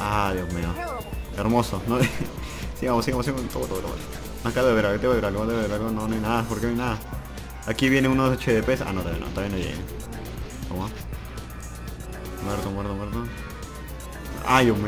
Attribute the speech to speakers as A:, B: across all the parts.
A: Ah, Dios mío. Hermoso, ¿no? Sigamos. Toma. Acá debe haber algo. No hay nada, ¿por qué no hay nada? Aquí viene unos HDPs. Ah, no, todavía no llega. Toma. Muerto. Ay, Dios mío.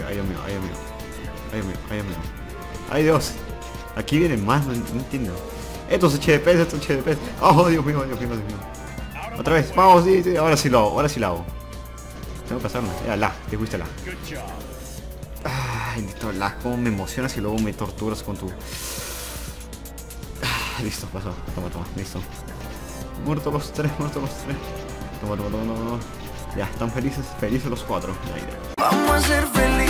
A: Ay, Dios. Aquí vienen más, no entiendo. Estos HDPs. Oh, Dios mío. Otra vez, vamos, sí, ahora sí lo hago. Tengo que hacerlo. Ya, te fuiste la. Ay, listo, cómo me emocionas y luego me torturas con tu... listo, pasó. Toma, listo. Muertos los tres. Toma. Ya, están felices los cuatro.
B: Vamos a ser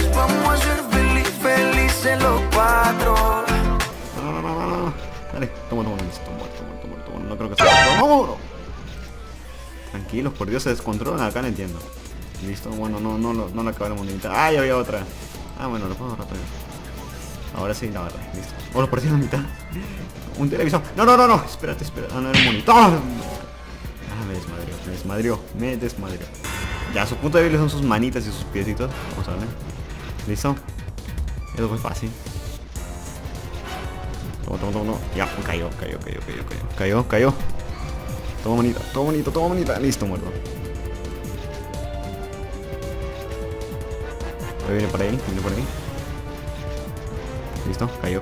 B: felices los cuatro.
A: No. Dale, toma, listo, muerto. No creo que sea... ¡No! Tranquilos, por Dios, se descontrolan acá, no entiendo. Listo, bueno, no la acabé la monedita. Ah, ya había otra. Ah, bueno, lo puedo agarrar. Ahora sí la agarré, listo. Oh, lo perdí en la mitad. Un televisor. No. Espérate. Ah, no, era un monitor. Ah, me desmadrió. Ya, su punto de débil son sus manitas y sus piecitos. Vamos a ver. ¿Listo? Eso fue fácil. Toma. Ya, cayó. Toma manita. Listo, muerto. Viene por ahí. Listo, cayó.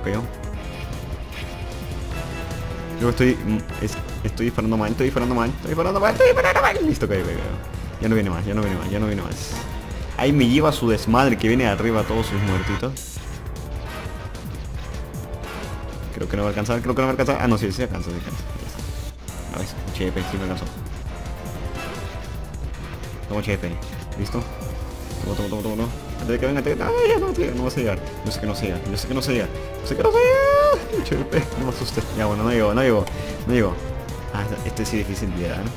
A: Yo estoy disparando mal. Listo, cayó. Ya no viene más. Ahí me lleva su desmadre que viene arriba todos sus muertitos. Creo que no va a alcanzar. Ah, no, sí alcanza. A ver, HP, sí me alcanzó. Toma HP. ¿Listo? Toma. Antes de que venga, ay, no vas a llegar. Yo sé que no se llega. HP, no me asustes. Ya, bueno, no llegó. Ah, este sí es difícil de llegar, ¿no?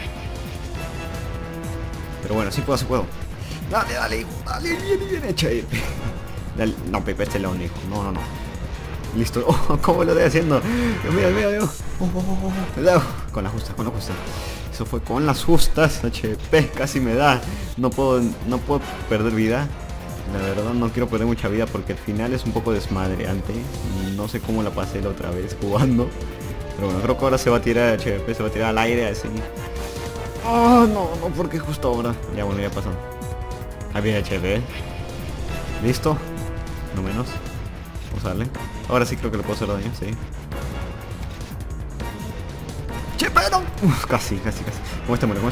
A: Pero bueno, sí puedo. Dale, viene HP. Dale, no, Pepe, este es lo único. No. Listo. Oh, ¿cómo lo estoy haciendo? Mira. Cuidado. Con la justa. Eso fue con las justas. HP casi me da. No puedo perder vida. La verdad no quiero perder mucha vida porque el final es un poco desmadreante. No sé cómo la pasé la otra vez jugando. Pero bueno, creo que ahora se va a tirar HP, se va a tirar al aire así. Oh, no, porque justo ahora. Ya bueno, ya pasó. Ahí viene HP. ¿Listo? No menos. Vamos a darle. Ahora sí creo que le puedo hacer daño, sí. HP, no. Casi. ¿Cómo este muere?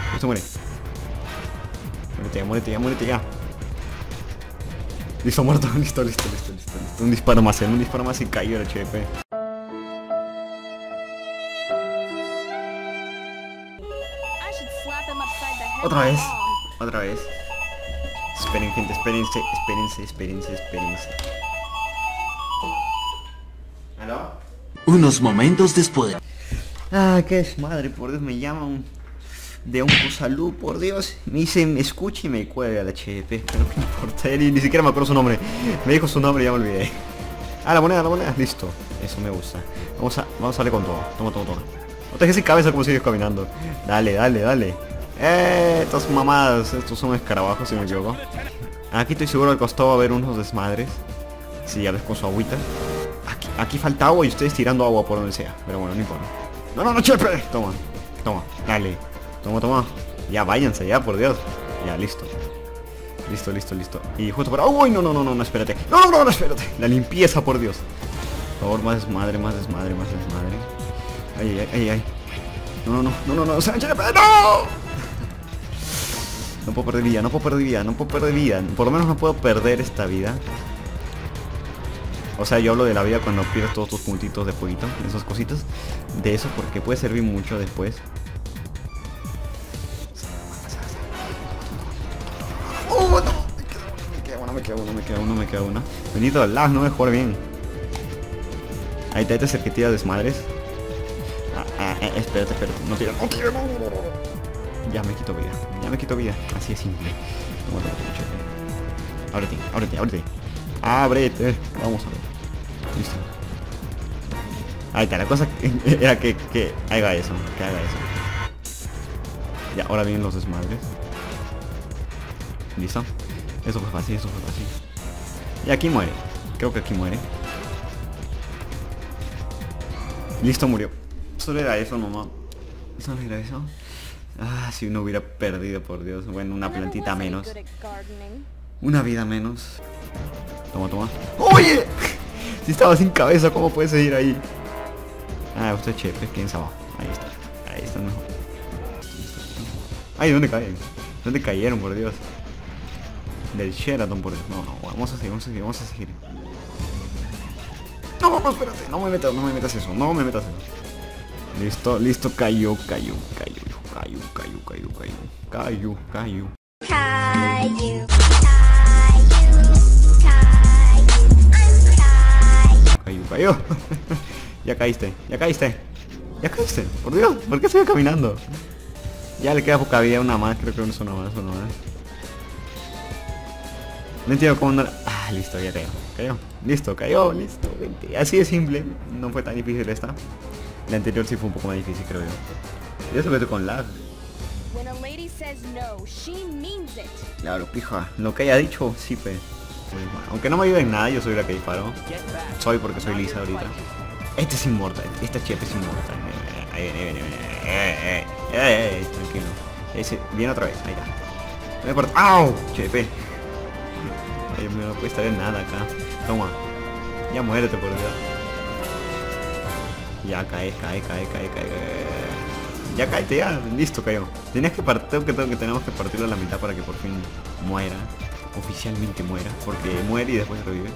A: Muérete ya. Listo, muerto. Listo. Un disparo más y cayó el HP. Otra vez. Esperen, gente, espérense. ¿Aló?
C: Unos momentos después.
A: Ah, qué desmadre, por Dios, me llaman de un salud, por Dios. Me dice, me escucha y me cuelga el HP. Pero no importa, ni siquiera me acuerdo su nombre. Me dijo su nombre y ya me olvidé. Ah, la moneda, listo. Eso me gusta. Vamos a darle con todo. Toma. No te dejes sin cabeza como sigues caminando. Dale. Estas mamadas, estos son escarabajos si me equivoco. Aquí estoy seguro al costado va a haber unos desmadres. Sí, ya ves con su agüita. Aquí falta agua y ustedes tirando agua por donde sea. Pero bueno, no importa. No, chepe. Toma, dale. Toma. Ya váyanse, ya, por Dios. Ya, listo. Y justo para... ¡Uy! No, espérate. No, espérate. La limpieza, por Dios. Por favor, más desmadre. Ay. No, chepe, no. No puedo perder vida. Por lo menos no puedo perder esta vida. O sea, yo hablo de la vida cuando pierdes todos tus puntitos de fueguito, esas cositas. De eso, porque puede servir mucho después. ¡Oh, no! Me queda una. Bendito Allah, no me jugar bien. Ahí te haces el que tira desmadres. Espérate. No tira. Ya me quito vida. Así es simple. Ábrete. Vamos a ver. Listo. Ahí está, la cosa era que haga eso. Ya, ahora vienen los desmadres. Listo. Eso fue fácil, eso fue fácil. Y aquí muere. Creo que aquí muere. Listo, murió. Solo era eso, mamá. Solo era eso. Ah, si uno hubiera perdido, por Dios. Bueno, una plantita menos. Una vida menos. Toma, toma. ¡Oye! Si estaba sin cabeza, ¿cómo puede seguir ahí? Ah, usted es chefe, quién sabe. Ahí está. Ahí está mejor. Ay, ¿dónde caen? ¿Dónde cayeron, por Dios? Del Sheraton, por Dios. No, no, vamos a seguir, vamos a seguir, vamos a seguir. No, no, espérate, no me metas eso, no me metas eso. Listo, listo, cayó, hijo, cayó. Cayó. Ya caíste, por Dios, ¿por qué sigue caminando? Ya le queda poca vida, una más, creo que una más. No entiendo cómo no... Ah, listo, ya cayó. Listo. Vente. Así de simple, no fue tan difícil esta. La anterior sí fue un poco más difícil, creo yo. Ya se metió con lag. Claro, pija. Lo que haya dicho, sí, pues. Aunque no me ayude en nada, yo soy la que disparó. Soy porque soy Lisa ahorita. Este es inmortal, esta chef es inmortal. Tranquilo. Ese, viene otra vez, ahí está. ¡Au! Chefe. Ay, Dios mío, no puede estar en nada acá. Toma. Ya muérete, por Dios. Ya cae. Ya caíste, ya. Listo, cayó. Tenemos que partirlo a la mitad para que por fin muera. Oficialmente muera. Porque muere y después revive.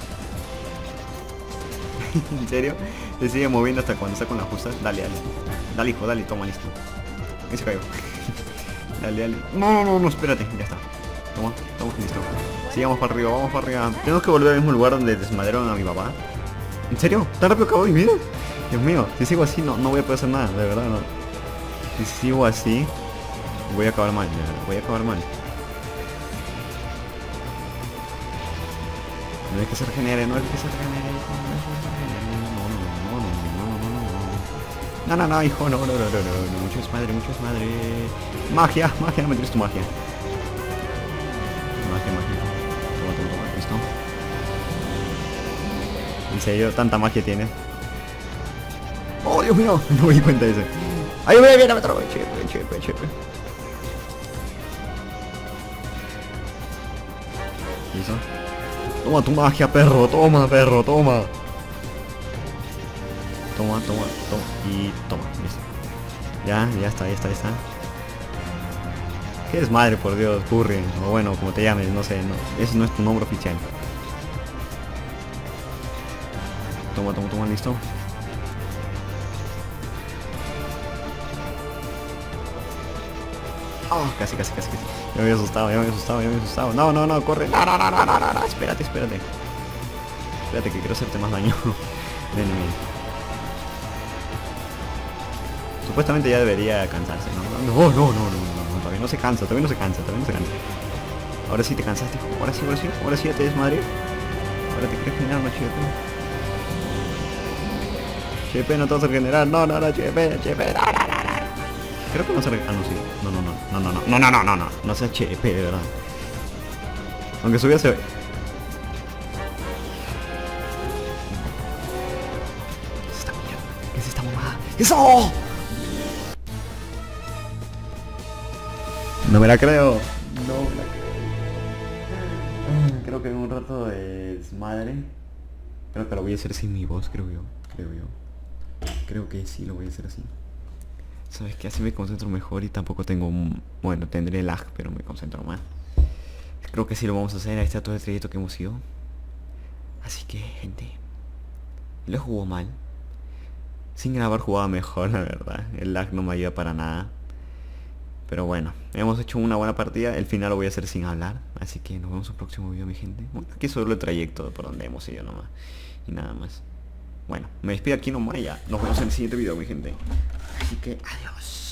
A: ¿En serio? Se sigue moviendo hasta cuando está con las justas. Dale, hijo, dale, toma, listo. Ahí se cayó. Dale. No, espérate, ya está. Toma, listo. Sigamos para arriba, vamos para arriba. Tenemos que volver al mismo lugar donde desmaderaron a mi papá. ¿En serio? ¿Tan rápido acabó mi vida? Dios mío, si sigo así no voy a poder hacer nada, de verdad no. Si sigo así, voy a acabar mal, No es que se regenere, No, hijo, no, mucho es madre. Magia, me tienes tu magia. Toma, listo. ¿En serio? ¿Tanta magia tiene? ¡Oh, Dios mío! No me di cuenta de eso. ¡Ay, viene, me trago! Chepe. ¿Listo? Toma tu magia, perro, toma. Y toma, listo. Ya está. ¿Qué es madre, por Dios? Curry, o bueno, como te llames, no sé, ese no es tu nombre oficial. Toma, listo. Oh, casi. Ya me había asustado. No, corre. No. Espérate. Espérate que quiero hacerte más daño. Ven. Supuestamente ya debería cansarse, ¿no? No, todavía no se cansa. Ahora sí te cansaste, hijo. Ahora sí ya te desmadré. Ahora te quieres generar una Chepe, no te vas a regenerar. No, Chepe. Creo que no se regenera. Ah, no, sí. No seas Chepe, de verdad. Aunque subía se ve. ¿Qué es esta mamada? ¡Eso! No me la creo. Creo que en un rato de desmadre. Creo que lo voy a hacer sin mi voz, creo yo. Creo que sí lo voy a hacer así. ¿Sabes qué? Así me concentro mejor y tampoco tengo... Bueno, tendré lag, pero me concentro más. Creo que sí lo vamos a hacer. Ahí está todo el trayecto que hemos ido. Así que, gente, lo jugó mal. Sin grabar jugaba mejor, la verdad. El lag no me ayuda para nada. Pero bueno, hemos hecho una buena partida. El final lo voy a hacer sin hablar. Así que nos vemos en el próximo video, mi gente. Bueno, aquí solo el trayecto por donde hemos ido nomás. Y nada más. Bueno, me despido aquí nomás y ya. Nos vemos en el siguiente video, mi gente. Así que adiós.